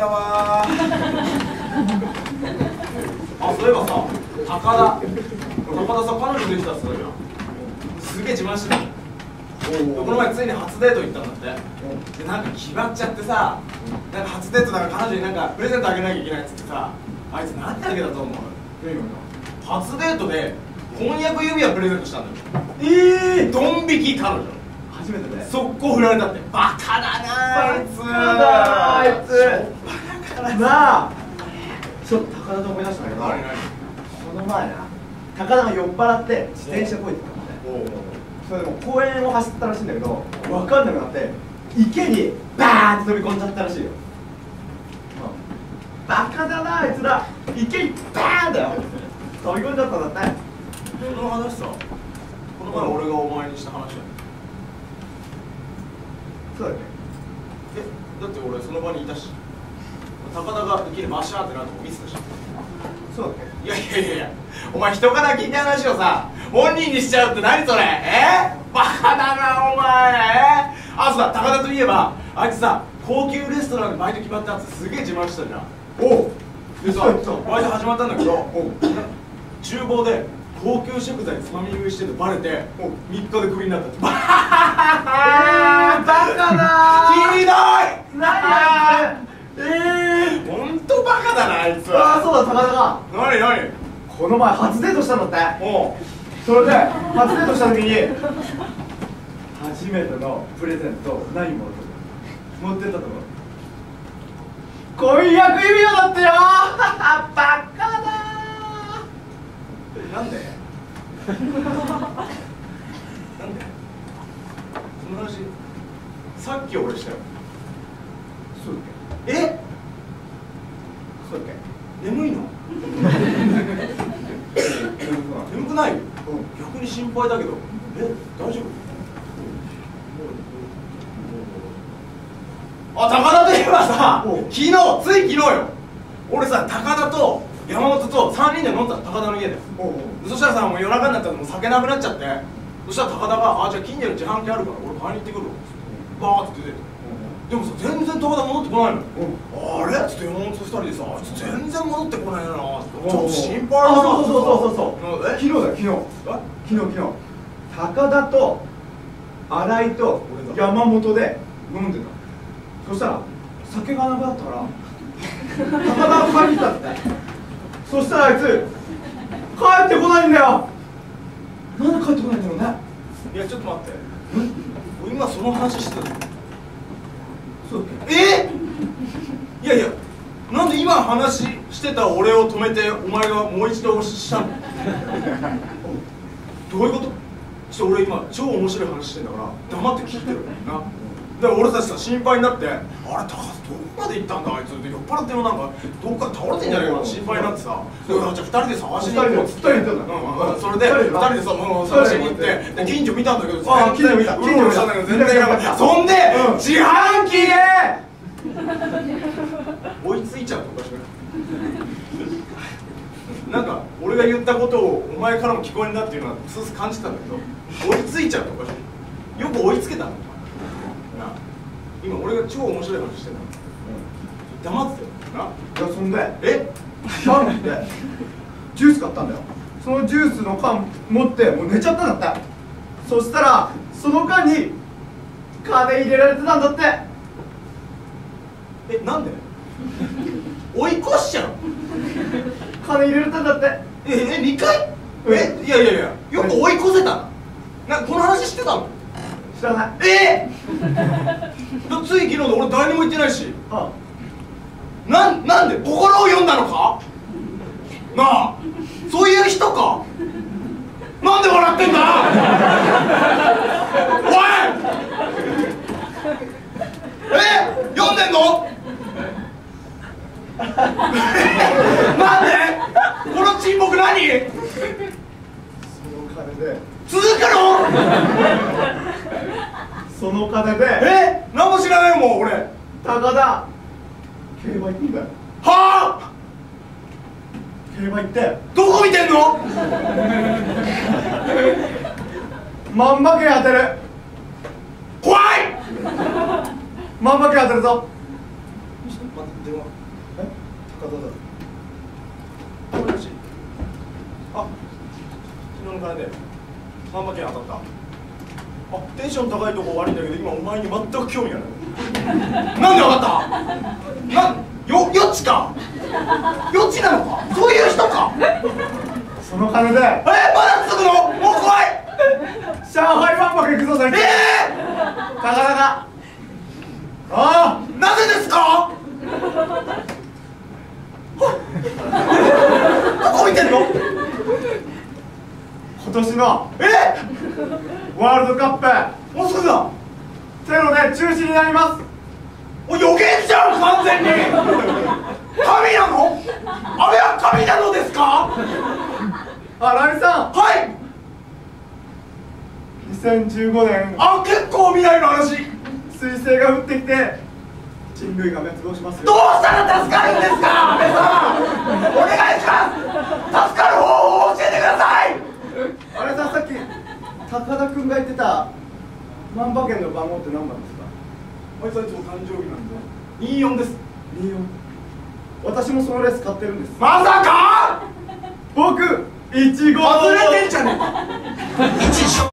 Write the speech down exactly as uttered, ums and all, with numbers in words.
たわあ、そういえばさ、高田高田さ、彼女できたっつったじゃん。すげえ自慢してた。この前ついに初デート行ったんだって。で、なんか決まっちゃってさ、なんか初デートだから彼女になんかプレゼントあげなきゃいけないっつってさ、あいつ何であげたと思う？初デートで婚約指輪プレゼントしたんだよ。ええー、ドン引き彼女初めてで速攻振られたって。バカだなあいつ。バカだあいつ。バカだなあ。ちょっと高田と思い出したんだけど、この前な、高田が酔っ払って自転車こいてたのね。それでも公園を走ったらしいんだけど、分かんなくなって池にバーンって飛び込んじゃったらしいよ。バカだなあいつら。池にバーンだよ飛び込んじゃったんだって。この話さ、この前俺がお前にした話だよ。そうだっけ？え、だって俺その場にいたし、高田が池にバシャーってなるとこ見せたし。そうだっけ？いやいやいやいや、お前人から聞いた話をさ、本人にしちゃうって何それ？え？バカだなお前。え？あ、そうだ、高田といえばあいつさ、高級レストランでバイト決まったやつすげえ自慢したじゃん。おうでさ、バイト始まったんだけど、厨房で高級食材つまみ食いしててバレてみっかでクビになったって。バカだー。ひどい。何あいつ。ええー、ほんとバカだなあいつは。ああ、そうだ、高田が何何この前初デートしたんだって。おう。それで初デートした時に初めてのプレゼント何持ってた持ってったと思う？婚約指輪だってよバカだー。なんでなんでその話さっき俺したよ。そうだっけ？え？そうだっけ？眠いの？眠くない？逆に心配だけど。え、大丈夫？あ、高田といえばさ、昨日、つい昨日よ、俺さ、高田と山本とさんにんで飲んだの、高田の家で。そしたらさ、もう夜中になったらもう酒なくなっちゃって、そしたら高田が「あ、じゃあ近所に自販機あるから俺買いに行ってくるわ」バーって出てって。でもさ、全然高田戻ってこないの。あれっつって山本とふたりでさ、あいつ全然戻ってこないなってちょっと心配だな。そうそうそうそうそう、昨日だよ、昨日昨日昨日高田と新井と山本で飲んでた。そしたら酒がなくなったから高田が買いに来たって。そしたらあいつ帰ってこないんだよ。なんで帰ってこないんだろうね。いやちょっと待って、今その話してたの？そうだっけ？えー、いやいや、なんで今話してた俺を止めてお前がもう一度したの？どういうこと？ちょっと俺今超面白い話してんだから黙って聞いてるな。で俺たちさ、心配になって、あれ高田どこまで行ったんだあいつで、酔っ払ってもなんかどっか倒れてんじゃないかな心配になってさ、じゃあふたりで探しに行こうっつって、それでふたりでさ、もう探しに行って、で近所見たんだけど、ああ近所見た、近所見たんだけど全然いなかった。そんで自販機で追いついちゃうとおかしくない？なんか俺が言ったことをお前からも聞こえんなっていうのはうすうす感じたんだけど、追いついちゃうとおかしい。よく追いつけたの今俺が超面白い話してるの、うん、黙ってたよな。いやそんでえキャンプでジュース買ったんだよ。そのジュースの缶持ってもう寝ちゃったんだって。そしたらその缶に金入れられてたんだって。え、なんで追い越しちゃう金入れられたんだって。え、え、にかい？え、いやいやいや、よく追い越せたな。この話知ってたの？知らない。えー、つい昨日で俺誰にも言ってないし。ああ、な、なんで心を読んだのかなあ。そういう人か。なんで笑ってんだおいえ、読んでんのなんでこの沈黙何その金で続くのその金でえ何も知らないもん俺。高田競馬行くんだよ。はあ、競馬行ってどこ見てんの万馬券当てる。怖い万馬券当てるぞ。 待って電話え高田だもしもしあ昨日の金で万馬券当たったあテンション高いとこ悪いんだけど今お前に全く興味がないなんで分かったなんよよっちかよっちなのかそういう人かその金でえー、まだつくのもう怖い上海万博行くぞ大輝。 ええー、 高々ああなぜですかどこ見てんの今年のえワールドカッー、もうすぐだプテロで中止になります。 もう予言じゃん完全に神なのあれは神なのですかあ、ラミさんはいにせんじゅうごねんあ結構未来の話彗星が降ってきて人類が滅亡しますよ。 どうしたら助かるんですか安倍さんお願いします助かる方法を教えてくださいあれさんさっき高田君が言ってた万馬券の番号って何番ですか？ あいつはいつも誕生日なんでにじゅうよんですにじゅうよん。私もそのレース買ってるんです。 まさか僕いちご外れてんじゃねえか